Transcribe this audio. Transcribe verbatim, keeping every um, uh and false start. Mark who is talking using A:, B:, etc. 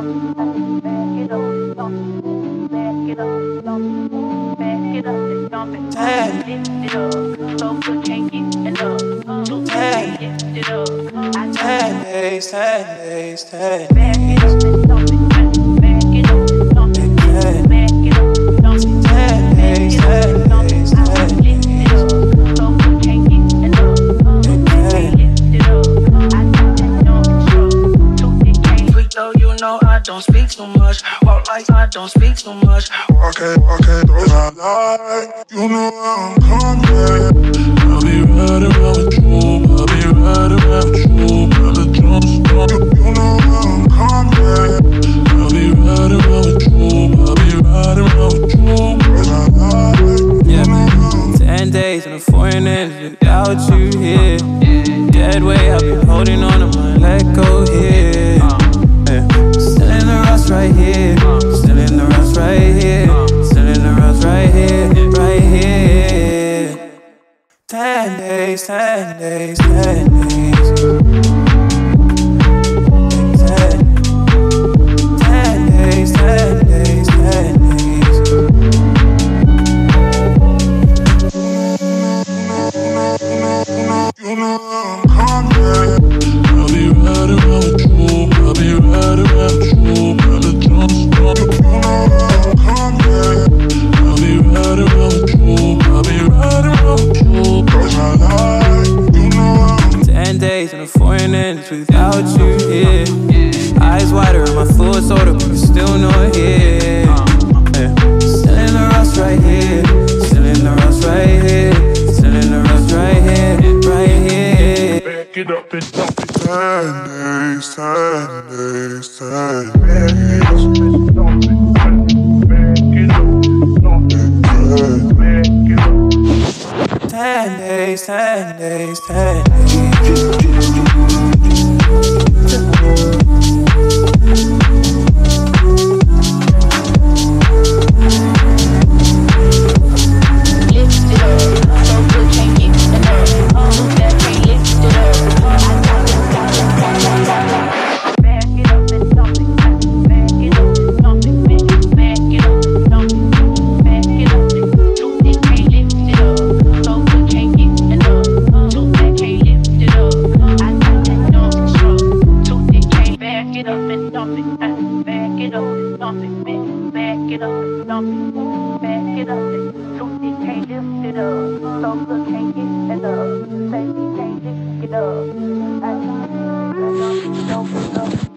A: days, ten days, ten days.
B: Don't speak too much, walk like I don't speak too much.
C: Okay, okay, those I like. You know I'm coming. I'll be right around with you. I'll be right around with you. Brother Jones, you know I'm coming. I'll be right around with you. I'll be right around with you. Those I like.
A: Yeah, man. Ten days in a foreign end without you here. Dead weight, I've been holding on to my let go here. Still in the rust right here, still in the rust right here, still in the rust right here, right here. Ten days, ten days, ten days. Ten, ten days, ten days, ten days.
C: You know I'm coming. I'll be right around with you. I'll be right around with you. Brother Jones, you know I'm coming. I'll be right around with you. I'll be right around with you. Cause I like, you know I'm
A: Ten days in a foreign end without you here. Eyes wider and my fluids older, but you're still not here. Still in the rust right here, still in the rust right here, still in the rust right here, right here.
C: back it up and dump it. Ten days, ten days, ten days.
A: Ten days, ten days, ten days.
D: Can't get enough.